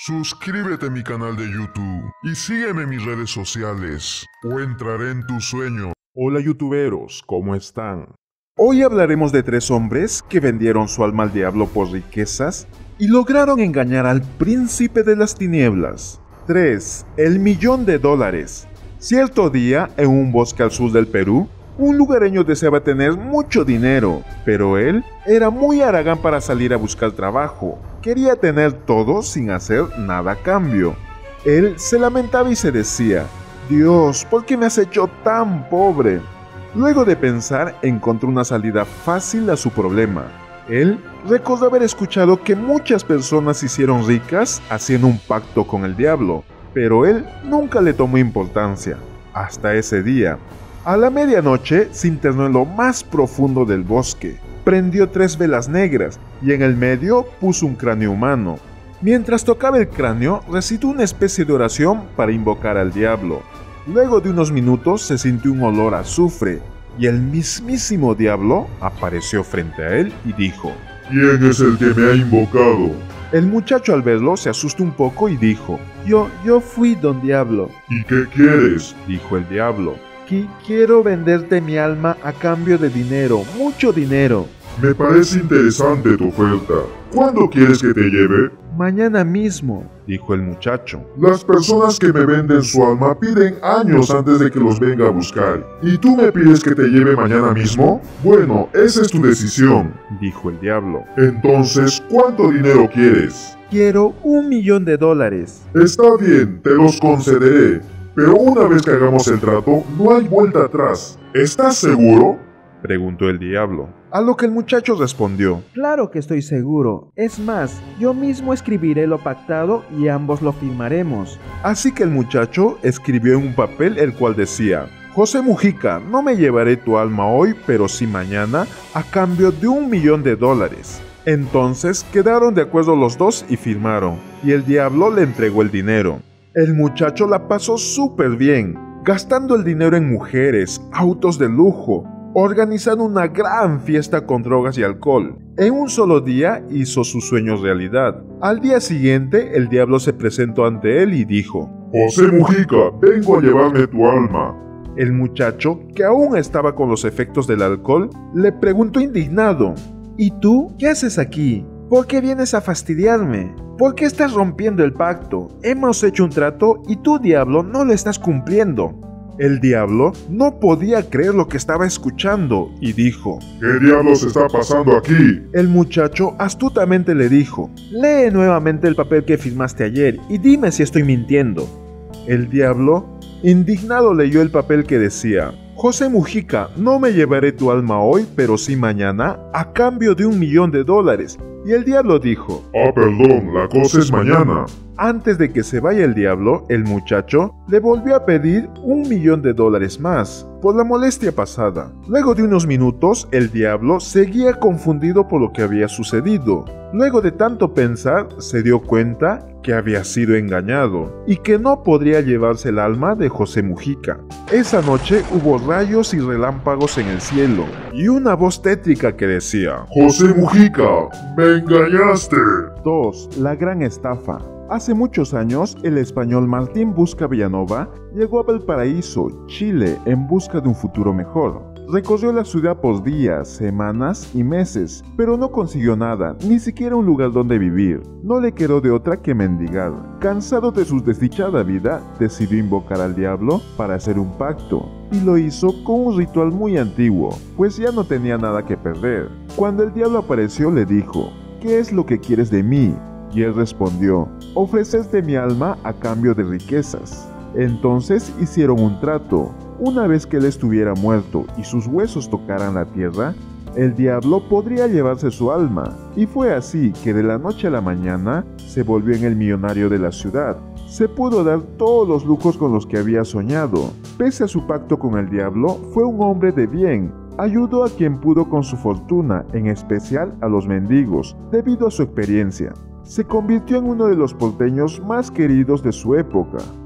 Suscríbete a mi canal de YouTube y sígueme en mis redes sociales o entraré en tu sueño. Hola youtuberos, ¿cómo están? Hoy hablaremos de 3 hombres que vendieron su alma al diablo por riquezas y lograron engañar al príncipe de las tinieblas. 3. El $1.000.000. Cierto día, en un bosque al sur del Perú, un lugareño deseaba tener mucho dinero, pero él era muy haragán para salir a buscar trabajo. Quería tener todo sin hacer nada a cambio. Él se lamentaba y se decía: Dios, ¿por qué me has hecho tan pobre? Luego de pensar, encontró una salida fácil a su problema. Él recordó haber escuchado que muchas personas se hicieron ricas haciendo un pacto con el diablo, pero él nunca le tomó importancia, hasta ese día. A la medianoche se internó en lo más profundo del bosque, prendió 3 velas negras y en el medio puso un cráneo humano. Mientras tocaba el cráneo, recitó una especie de oración para invocar al diablo. Luego de unos minutos se sintió un olor a azufre y el mismísimo diablo apareció frente a él y dijo: ¿Quién es el que me ha invocado? El muchacho al verlo se asustó un poco y dijo: Yo fui don diablo. ¿Y qué quieres? Dijo el diablo: Quiero venderte mi alma a cambio de dinero, mucho dinero. Me parece interesante tu oferta. ¿Cuándo quieres que te lleve? Mañana mismo, dijo el muchacho. Las personas que me venden su alma piden años antes de que los venga a buscar. ¿Y tú me pides que te lleve mañana mismo? Bueno, esa es tu decisión, dijo el diablo. Entonces, ¿cuánto dinero quieres? Quiero $1.000.000. Está bien, te los concederé. Pero una vez que hagamos el trato, no hay vuelta atrás. ¿Estás seguro? Preguntó el diablo. A lo que el muchacho respondió: Claro que estoy seguro. Es más, yo mismo escribiré lo pactado y ambos lo firmaremos. Así que el muchacho escribió en un papel el cual decía: José Mujica, no me llevaré tu alma hoy, pero sí mañana, a cambio de $1.000.000. Entonces quedaron de acuerdo los dos y firmaron, y el diablo le entregó el dinero. El muchacho la pasó súper bien, gastando el dinero en mujeres, autos de lujo, organizando una gran fiesta con drogas y alcohol. En un solo día hizo sus sueños realidad. Al día siguiente, el diablo se presentó ante él y dijo: José Mujica, vengo a llevarme tu alma. El muchacho, que aún estaba con los efectos del alcohol, le preguntó indignado: ¿Y tú qué haces aquí? ¿Por qué vienes a fastidiarme? ¿Por qué estás rompiendo el pacto? Hemos hecho un trato y tú, diablo, no lo estás cumpliendo. El diablo no podía creer lo que estaba escuchando y dijo: ¿Qué diablos está pasando aquí? El muchacho astutamente le dijo: Lee nuevamente el papel que firmaste ayer y dime si estoy mintiendo. El diablo, indignado, leyó el papel que decía: José Mujica, no me llevaré tu alma hoy, pero sí mañana, a cambio de $1.000.000. Y el diablo dijo: Perdón, la cosa es mañana. Antes de que se vaya el diablo, el muchacho le volvió a pedir $1.000.000 más, por la molestia pasada. Luego de unos minutos, el diablo seguía confundido por lo que había sucedido. Luego de tanto pensar, se dio cuenta que había sido engañado y que no podría llevarse el alma de José Mujica. Esa noche hubo rayos y relámpagos en el cielo y una voz tétrica que decía: José Mujica, me engañaste. 2. La gran estafa. Hace muchos años, el español Martín Busca Villanova llegó a Valparaíso, Chile, en busca de un futuro mejor. Recorrió la ciudad por días, semanas y meses, pero no consiguió nada, ni siquiera un lugar donde vivir. No le quedó de otra que mendigar. Cansado de su desdichada vida, decidió invocar al diablo para hacer un pacto, y lo hizo con un ritual muy antiguo, pues ya no tenía nada que perder. Cuando el diablo apareció, le dijo: ¿Qué es lo que quieres de mí? Y él respondió: ofrecerte mi alma a cambio de riquezas. Entonces hicieron un trato. Una vez que él estuviera muerto y sus huesos tocaran la tierra, el diablo podría llevarse su alma. Y fue así que de la noche a la mañana se volvió en el millonario de la ciudad. Se pudo dar todos los lujos con los que había soñado. Pese a su pacto con el diablo, fue un hombre de bien. Ayudó a quien pudo con su fortuna, en especial a los mendigos, debido a su experiencia. Se convirtió en uno de los porteños más queridos de su época.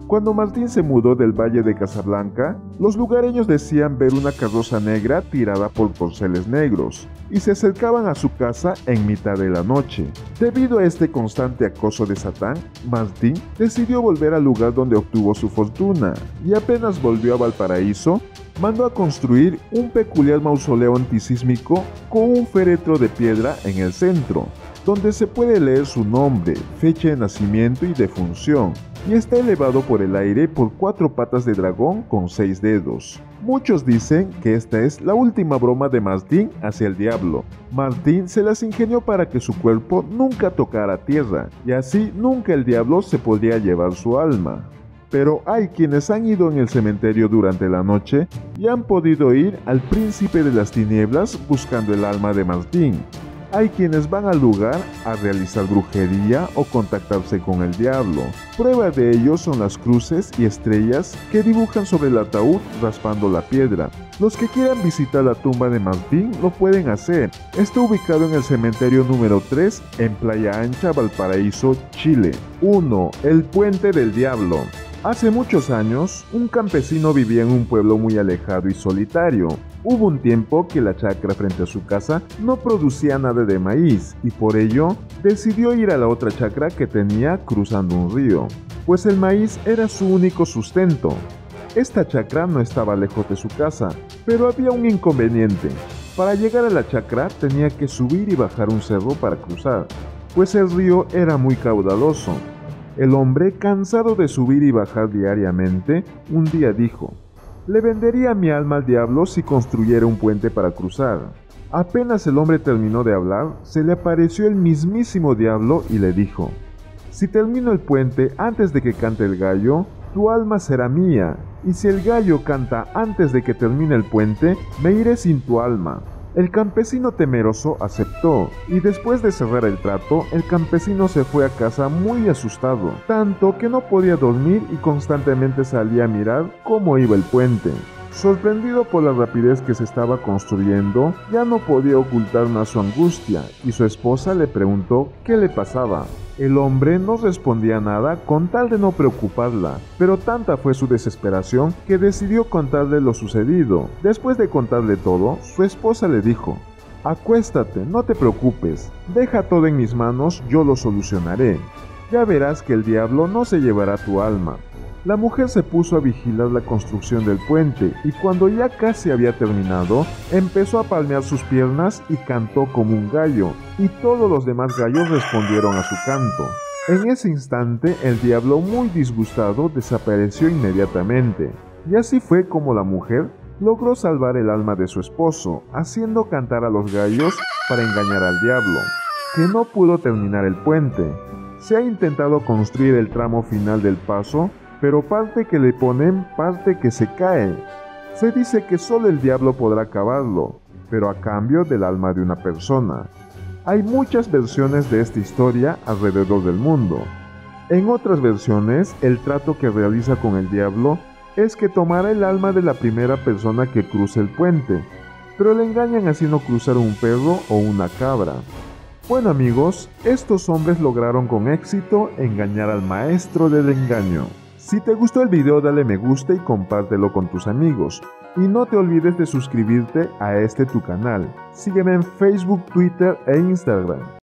Cuando Martín se mudó del Valle de Casablanca, los lugareños decían ver una carroza negra tirada por corceles negros y se acercaban a su casa en mitad de la noche. Debido a este constante acoso de Satán, Martín decidió volver al lugar donde obtuvo su fortuna y apenas volvió a Valparaíso, mandó a construir un peculiar mausoleo antisísmico con un féretro de piedra en el centro, donde se puede leer su nombre, fecha de nacimiento y defunción, y está elevado por el aire por 4 patas de dragón con 6 dedos. Muchos dicen que esta es la última broma de Martín hacia el diablo. Martín se las ingenió para que su cuerpo nunca tocara tierra, y así nunca el diablo se podría llevar su alma. Pero hay quienes han ido en el cementerio durante la noche y han podido ir al príncipe de las tinieblas buscando el alma de Martín. Hay quienes van al lugar a realizar brujería o contactarse con el diablo. Prueba de ello son las cruces y estrellas que dibujan sobre el ataúd raspando la piedra. Los que quieran visitar la tumba de Martín lo pueden hacer. Está ubicado en el cementerio número 3 en Playa Ancha, Valparaíso, Chile. 1. El Puente del Diablo. Hace muchos años, un campesino vivía en un pueblo muy alejado y solitario. Hubo un tiempo que la chacra frente a su casa no producía nada de maíz y por ello decidió ir a la otra chacra que tenía cruzando un río, pues el maíz era su único sustento. Esta chacra no estaba lejos de su casa, pero había un inconveniente. Para llegar a la chacra tenía que subir y bajar un cerro para cruzar, pues el río era muy caudaloso. El hombre, cansado de subir y bajar diariamente, un día dijo: «Le vendería mi alma al diablo si construyera un puente para cruzar». Apenas el hombre terminó de hablar, se le apareció el mismísimo diablo y le dijo: «Si termino el puente antes de que cante el gallo, tu alma será mía, y si el gallo canta antes de que termine el puente, me iré sin tu alma». El campesino temeroso aceptó, y después de cerrar el trato, el campesino se fue a casa muy asustado, tanto que no podía dormir y constantemente salía a mirar cómo iba el puente. Sorprendido por la rapidez que se estaba construyendo, ya no podía ocultar más su angustia, y su esposa le preguntó qué le pasaba. El hombre no respondía nada con tal de no preocuparla, pero tanta fue su desesperación que decidió contarle lo sucedido. Después de contarle todo, su esposa le dijo: «Acuéstate, no te preocupes, deja todo en mis manos, yo lo solucionaré. Ya verás que el diablo no se llevará tu alma». La mujer se puso a vigilar la construcción del puente y cuando ya casi había terminado, empezó a palmear sus piernas y cantó como un gallo, y todos los demás gallos respondieron a su canto. En ese instante, el diablo, muy disgustado, desapareció inmediatamente, y así fue como la mujer logró salvar el alma de su esposo, haciendo cantar a los gallos para engañar al diablo, que no pudo terminar el puente. Se ha intentado construir el tramo final del paso, pero parte que le ponen, parte que se cae. Se dice que solo el diablo podrá acabarlo, pero a cambio del alma de una persona. Hay muchas versiones de esta historia alrededor del mundo. En otras versiones, el trato que realiza con el diablo es que tomará el alma de la primera persona que cruce el puente, pero le engañan haciendo cruzar un perro o una cabra. Bueno amigos, estos hombres lograron con éxito engañar al maestro del engaño. Si te gustó el video, dale me gusta y compártelo con tus amigos. Y no te olvides de suscribirte a tu canal. Sígueme en Facebook, Twitter e Instagram.